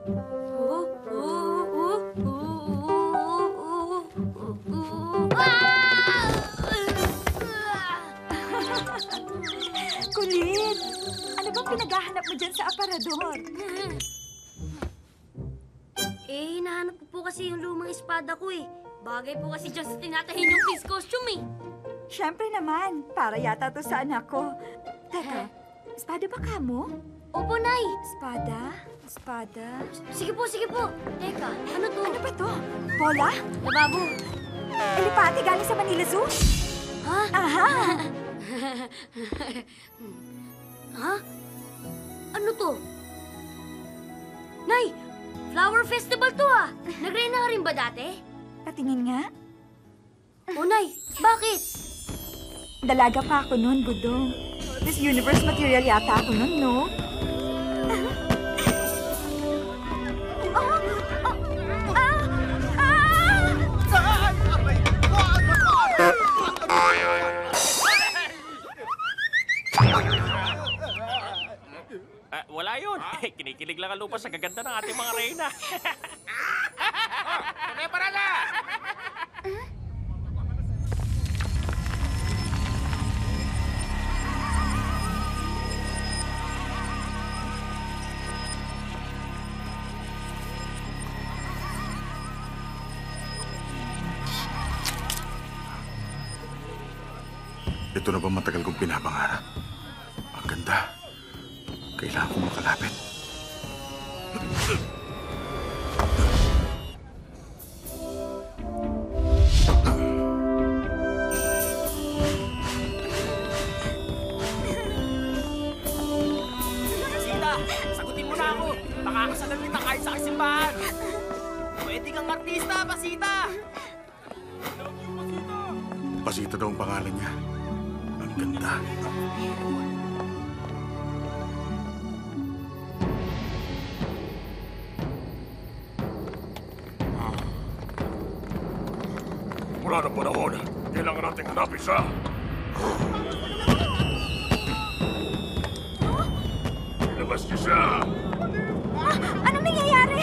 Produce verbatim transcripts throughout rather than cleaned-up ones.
Oh, oh, oh, oh, oh, oh. Ah! Kulit! Ano bang pinaghahanap mo dyan sa aparador? Eh, hinahanap ko po kasi yung lumang espada ko eh. Bagay po kasi dyan sa tinatahin yung Prince costume eh. Siyempre naman, para yata to sa anak ko. Teka, espada ba ka mo? Opo, Nay. Espada? Espada? Sige po, sige po. Teka, ano to? Ano ba to? Bola? Lababo. Elepante galing sa Manila Zoo? Ha? Aha! Ha? Ano to? Nay, flower festival to ah. Nag-rena ka rin ba dati? Patingin nga. O Nay, bakit? Dalaga pa ako noon, Budong. Miss Universe material yata ako noon, no? Ah, wala yun. Kinikilig lang ang lupa sa gaganda ng ating mga reyna. Kaya para na! Ito na ba matagal kong pinapangarap? Ang ganda. Kailangan kong makalapit. Sita, sagutin mo na ako. Baka kasalan kita kahit sa simbahan. Pwede kang artista, Pasita. Pasita daw ang pangalan niya. Ang ganda. Wala na panahon. Kailangan nating hanapin siya. Ilabas niyo siya! Ah, anong nangyayari?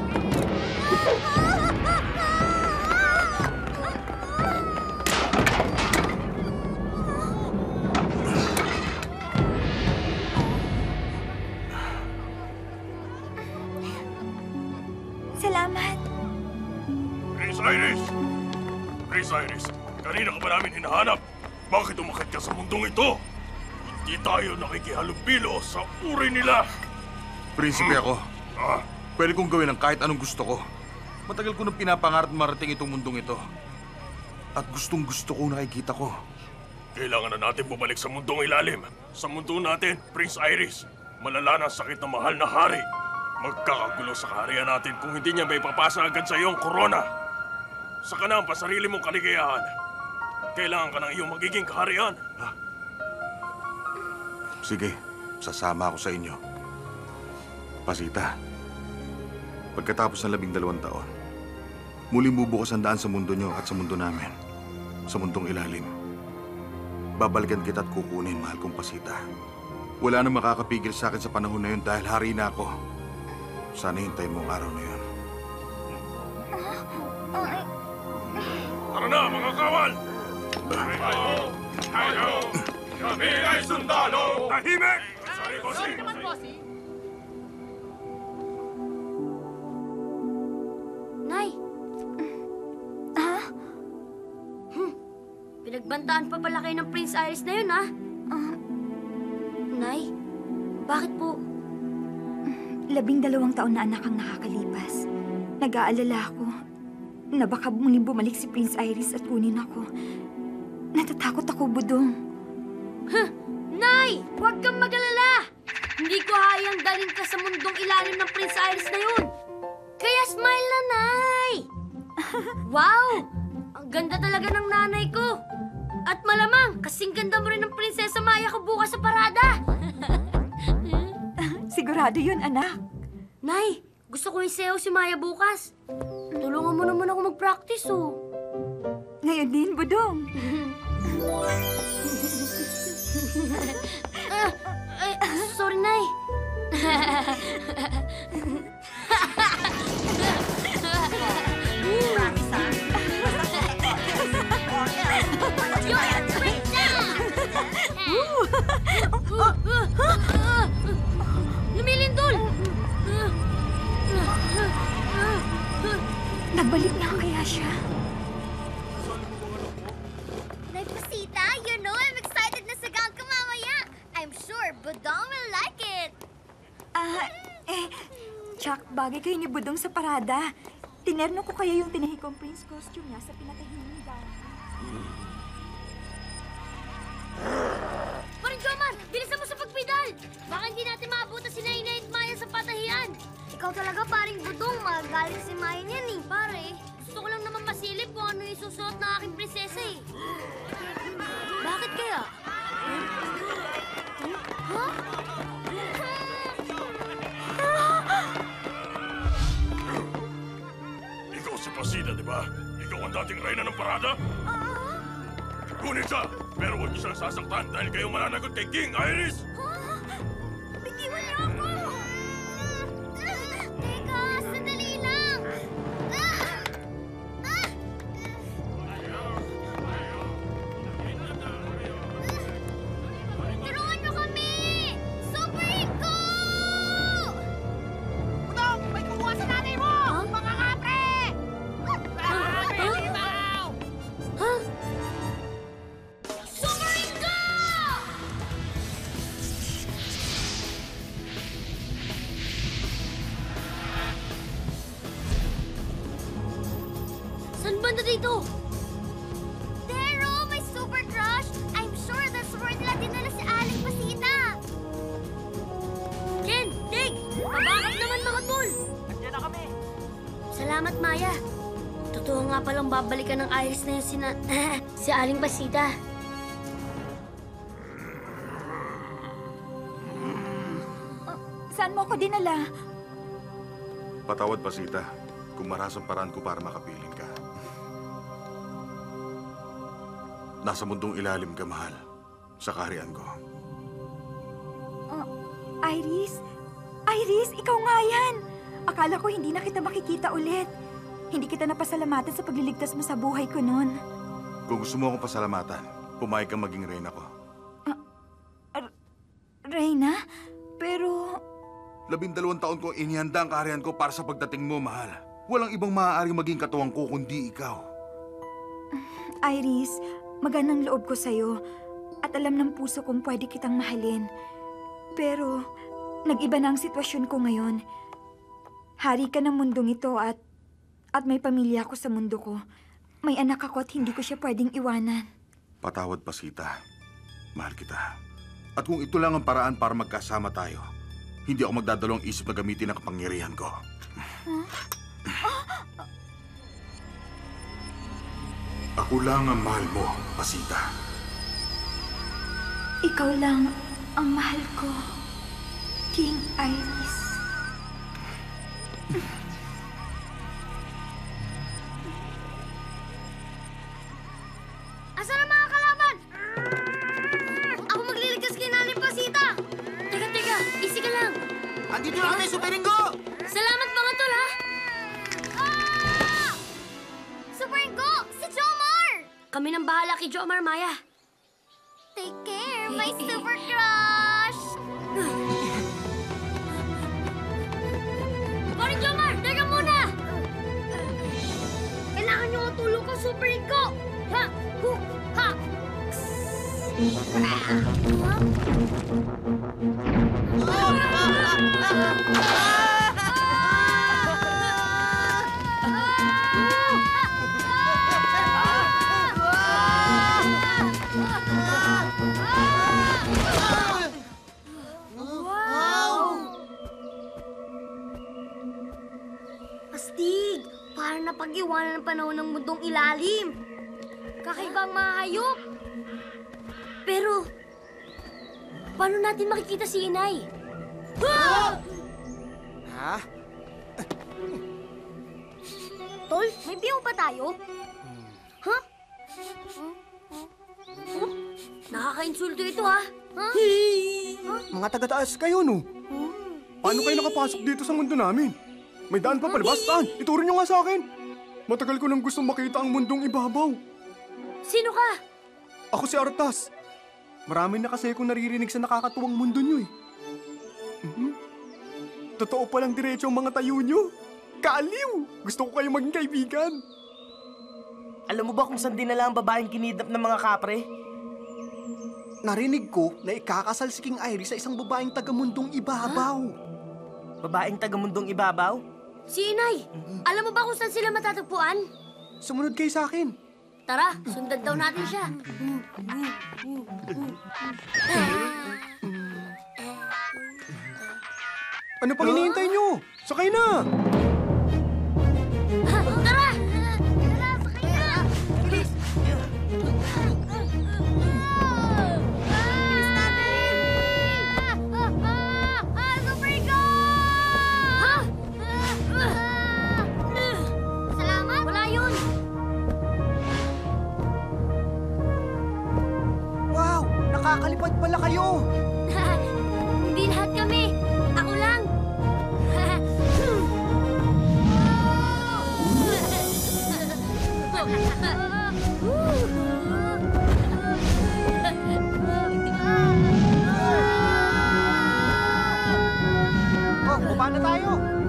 Salamat. Prince Iris! Prince Iris, kanina ka ba namin hinahanap? Bakit umakit ka sa mundong ito? Hindi tayo nakikihalubilo sa uri nila. Prinsipe ako. Ah, Pwede kong gawin ang kahit anong gusto ko. Matagal ko nang pinapangarap marating itong mundong ito. At gustong gusto ko nakikita ko. kailangan na natin bumalik sa mundong ilalim. Sa mundo natin, Prince Iris, malala na ang sakit ng mahal na hari. Magkakagulo sa kaharian natin kung hindi niya may papasa agad sa iyong korona. Saka na ang pasarili mong kaligayahan. Kailangan ka ng iyong magiging kaharian. Ha? Sige, sasama ako sa inyo. Pasita, pagkatapos ng labing dalawang taon, muling bubukas ang daan sa mundo nyo at sa mundo namin. Sa mundong ilalim. Babalikan kita at kukunin, mahal kong Pasita. Wala na makakapigil sa akin sa panahon na yun dahil hari na ako. Sana hintayin mo ang araw na yun. Tara na, mga kawal! Hayo! Hayo! Kami ay sundalo! Tahimik! Sorry, bossing! Nay! Ha? Hmm. Pinagbantaan pa pala kayo ng Prince Iris na yun, ha? Ah, Nay, bakit po? labing dalawang taon na anak ang nakakalipas. Nag-aalala ako na baka muling bumalik si Prince Iris at kunin ako. Natatakot ako, Budong. Huh! Nay! Huwag kang mag-alala! Hindi ko hayang dalhin ka sa mundong ilalim ng Prince Iris na yun! Kaya smile na, Nay! Wow! Ang ganda talaga ng nanay ko! At malamang, kasing ganda mo rin ng Prinsesa Maya ko bukas sa parada! Sigurado yun, anak. Nay, gusto ko isayaw si Maya bukas. Tulungan mo naman ako mag-practice, oh. Ngayon din, Budong. Ah, ay, sorry, Nay. Chuck, bagay kayo ni Budong sa parada. Tinerno ko kaya yung tinahikong prince costume niya sa pinakahinging gown. Paring Jomar, bilisan mo sa pagpidal! Baka hindi natin maabutan si Nainay at Maya sa patahian. Ikaw talaga, paring Budong. Magagaling si Maya niyan eh. Pare, gusto ko lang naman masilip kung ano yung susuot ng aking prinsesa eh. Bakit kaya? Huh? Ikaw si Pasida, di ba? Ikaw ang dating reyna ng parada? Ngunit siya, pero huwag niyo siyang sasaktan dahil kayo mananagot kay King Iris! Bitiwan niyo ako! Teka, sandali lang! Tulungan niyo kami! Super Iko! Budong, may kumuha sa nanay mo! Mga kapre! Huh? Huh? Super Iko! Saan banda dito? Dero, may super crush! I'm sure that's where nila dinala si Aling Pasita! Ken, Dig! Mabakap naman mga tol! Andiyan na kami! Salamat, Maya. Totoo nga palang babalikan ng Iris na yung sina... si Aling Pasita. Saan mo ako dinala? Patawad, Pasita, kung maras ang paraan ko para makapiling ka. Nasa mundong ilalim ka, mahal. Sa kaharian ko. Uh, Iris? Iris, ikaw nga yan! Akala ko hindi na kita makikita ulit. Hindi kita napasalamatan sa pagliligtas mo sa buhay ko noon. Kung gusto mo akong pasalamatan, pumayag kang maging reyna ko. Reyna? Pero... Labindalawang taon ko inihanda ang kaharian ko para sa pagdating mo, mahal. Walang ibang maaaring maging katuwang ko kundi ikaw. Iris, magandang loob ko sa'yo. At alam ng puso kong pwede kitang mahalin. Pero, nag-iba na ang sitwasyon ko ngayon. Hari ka ng mundong ito at... At may pamilya ako sa mundo ko. May anak ako at hindi ko siya pwedeng iwanan. Patawad, Pasita. Mahal kita. At kung ito lang ang paraan para magkasama tayo, hindi ako magdadalawang isip na gamitin ang kapangyarihan ko. Ako lang ang mahal mo, Pasita. Ikaw lang ang mahal ko, King Iris. Asan ang mga kalaban? Ako magliligtas kay Nanay Pasita! Teka, teka, easy ka lang. Andito na kami, Super Ringo! Salamat mga tol, ha? Ah! Super Ringo, si Jomar! Kami nang bahala kay Jomar, Maya. Take care, my super crush! Paring Jomar, teka muna! Kailangan niyo ang tulong ko, Super Ringo! Ha! Hu! Ha! Astig! Parang napag-iwanan ng panahon ng mundong ilalim. Kakaibang mga hayop. Pero, paano natin makikita si Inay? Ah! Ha? Tol, may biyaw ba tayo? Ha? Huh? Nakaka-insulto ito, ha? Ha? Mga taga-taas kayo, no? Paano kayo nakapasok dito sa mundo namin? May daan pa palabas, saan? Ituro nyo nga sa akin. Matagal ko nang gustong makita ang mundong ibabaw. Sino ka? Ako si Artas. Marami na kasi akong naririnig sa nakakatuwang mundo nyo eh. Mhm. Totoo palang diretso ang mga tayo nyo. Kaaliw! Gusto ko kayo maging kaibigan. Alam mo ba kung saan dinala ang babaeng kinidnap ng mga kapre? Narinig ko na ikakasal si King Iris sa isang babaeng taga-mundong ibabaw. Babaeng taga-mundong ibabaw? Si Inay, alam mo ba kung saan sila matatagpuan? Sumunod kayo sa akin. Tara, sundan daw natin siya. Ano pang hinihintay nyo? Sakay na! Ha, tara! Tara, sakay na! Bilis! Bilis natin! Super go! Ha? Salamat? Wala yun! Wow! Nakakalipad pala kayo! Hindi lahat kami. Ako lang. Oh, baba na tayo!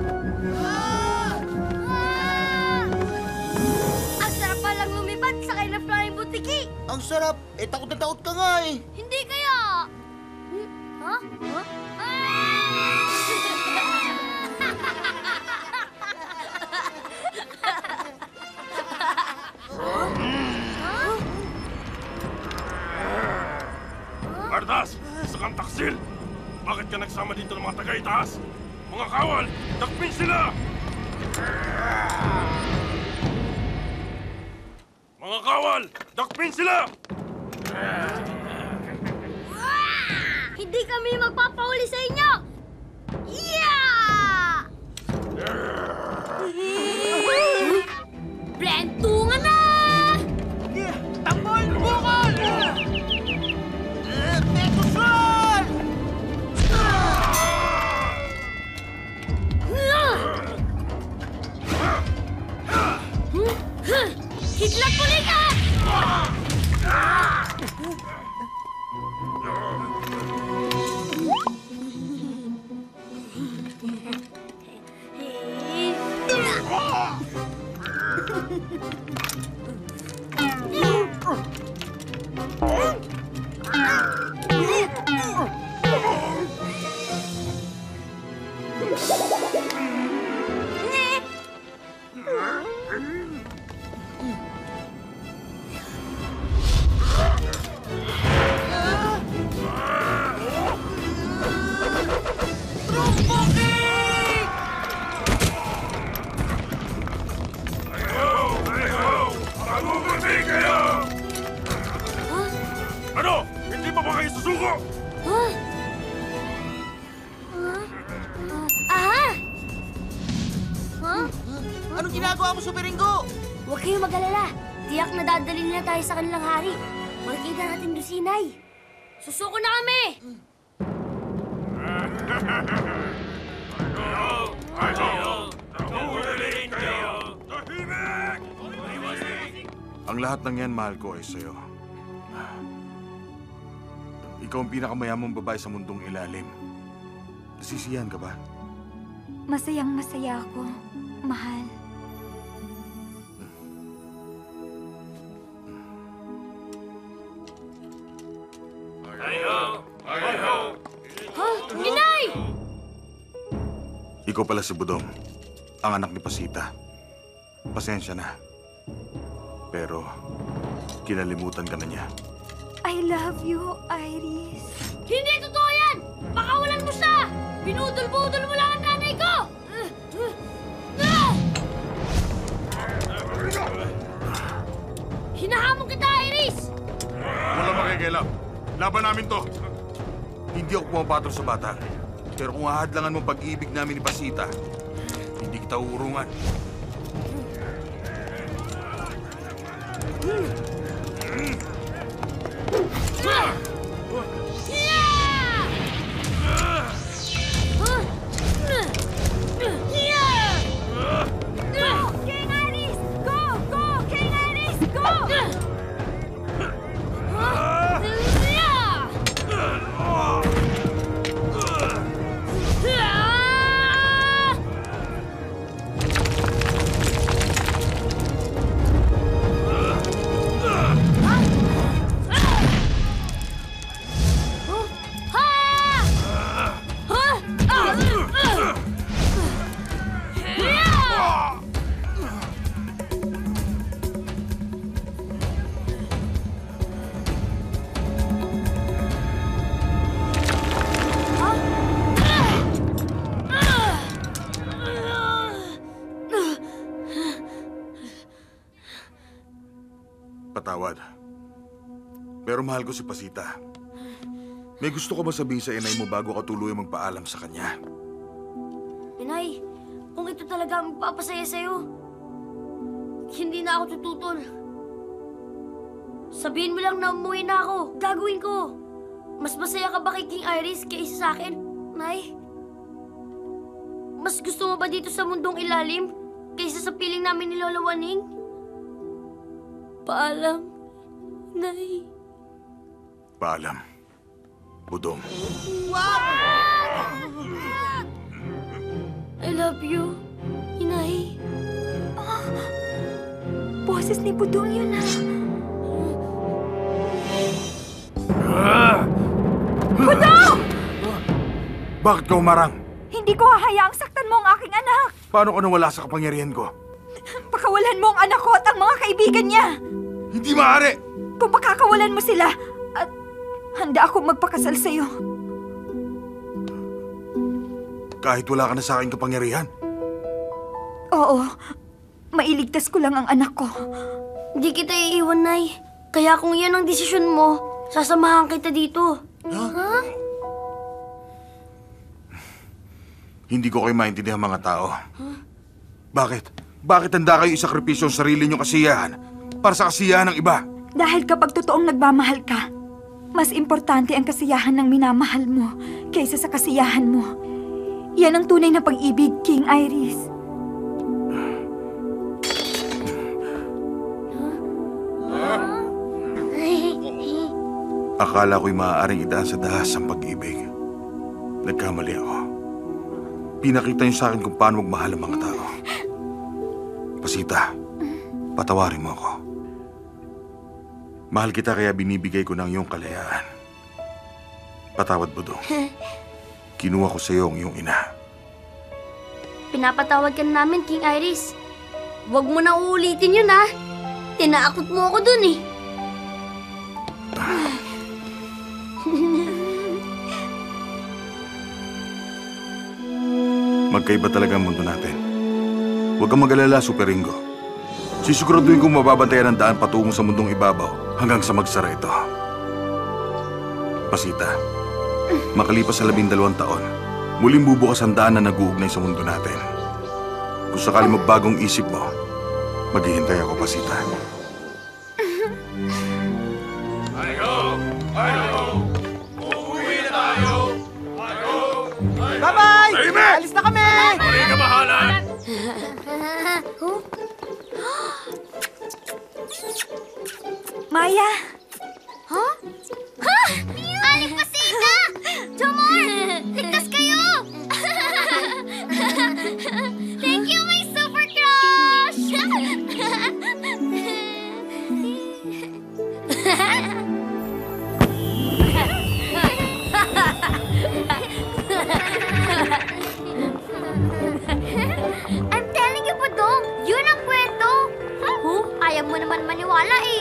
Ang sarap palang lumipad sa kayo ng flying butiki. Ang sarap! Eh, takot na takot ka nga eh! Hindi kaya. Hmm? Ha? Huh? Ardas! Isa kang taksil! Bakit ka nagsama dito ng mga taga-itaas? Mga kawal! Takpin sila! Mga kawal! Dakpin sila! Hindi kami magpapahuli sa inyo! Yeah! Blentungan na! Tambol! Bukol! Metusan! Hidlat pulikat! Ano? Hindi pa ba kayo susuko? Huh? Huh? Aha! Huh? Anong ginagawa mo, Super Ringo? Huwag kayong mag-alala. Tiyak na dadalhin nila tayo sa kanilang hari. Makikita natin doon si Inay. Susuko na kami! Ang lahat ng yan, mahal ko, ay sa'yo. Ikaw ang pinakamayamang babae sa mundong ilalim. Nasisiyahan ka ba? Masayang masaya ako, mahal. Ha? Inay! Ikaw pala si Budong, ang anak ni Pasita. Pasensya na. Pero, kinalimutan ka na niya. I love you, Iris. Hindi totoo yan! Pakawalan mo siya! Binudol-budol mo lang ang nanay ko! Hinahamon kita, Iris! Wala makikialam. Laban namin to. Hindi ako pumapatol sa bata. Pero kung ahadlangan mo pag-ibig namin ni Pasita, hindi kita uurungan. King Iris! Go! Go! King Iris! Go! Patawad. Pero mahal ko si Pasita. May gusto ko ba sabihin sa inay mo bago ka tuluyang magpaalam sa kanya? Inay, kung ito talaga ang magpapasaya sa'yo, hindi na ako tututol. Sabihin mo lang na umuwi na ako. Gagawin ko. Mas masaya ka ba kay King Iris kaysa sa akin, Nay? Mas gusto mo ba dito sa mundong ilalim kaysa sa piling namin ni Lola Waning? Paalam, Nay. Paalam. Budong. I love you, Inay. Boses ni Budong yun ah. Bakit ka umarang? Hindi ko hahayaang saktan mo ang aking anak. Paano ka nawala sa kapangyarihan ko? Pakawalan mo ang anak ko at ang mga kaibigan niya. Hindi maaari! Kung pakakawalan mo sila, at handa akong magpakasal sa'yo. Kahit wala ka na sa aking kapangyarihan? Oo, mailigtas ko lang ang anak ko. Hindi kita iiwan, Nay. Kaya kung yan ang desisyon mo, sasamahan kita dito. Ha? Hindi ko kayo maintindihan mga tao. Bakit? Bakit handa kayo isakripisyo ang sarili niyong kasiyahan para sa kasiyahan ng iba? Dahil kapag totoong nagmamahal ka, mas importante ang kasiyahan ng minamahal mo kaysa sa kasiyahan mo. Yan ang tunay na pag-ibig, King Iris. Akala ko'y maaaring idaan sa dahas ang pag-ibig. Nagkamali ako. Pinakita niyo sa akin kung paano magmahal ang mga tao. Pasita, patawarin mo ako. Mahal kita kaya binibigay ko ng iyong kalayaan. Patawad, Budong. Kinuha ko sa iyo ang iyong ina. Pinapatawad ka na namin, King Iris. Huwag mo na uulitin yun, ha? Tinaakot mo ako dun, eh. Magkaiba talaga ang mundo natin. Huwag kang mag-alala, Super Ringo. Sisiguraduhin kong mababantayan ang daan patungo sa mundong ibabaw hanggang sa magsara ito. Pasita, makalipas sa labindalawang taon, muling bubukas ang daan na nag-uugnay sa mundo natin. Kung sakali magbagong isip mo, maghihintay ako, Pasita. Ayo! Ayo! Uuwi na tayo! Ayo! Ayo! Bye-bye! Tahimik! Alis na kami! Pari ka mahalan! Maya! Ha? Ha? Aling Pasita! Jomar! Ligtas kayo! Thank you, my super crush! I'm telling you, Budong, yun ang kwento. Huh? Ayaw mo naman maniwala eh.